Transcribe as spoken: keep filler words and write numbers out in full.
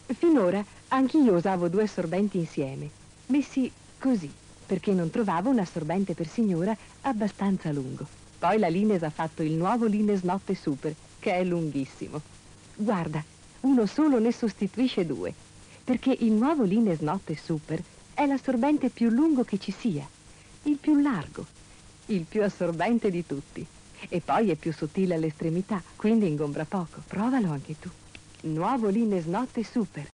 Finora anch'io usavo due assorbenti insieme, messi così, perché non trovavo un assorbente per signora abbastanza lungo. Poi la Lines ha fatto il nuovo Lines Notte Super, che è lunghissimo. Guarda, uno solo ne sostituisce due, perché il nuovo Lines Notte Super è l'assorbente più lungo che ci sia, il più largo, il più assorbente di tutti. E poi è più sottile all'estremità, quindi ingombra poco. Provalo anche tu. Nuovo Lines Notte Super.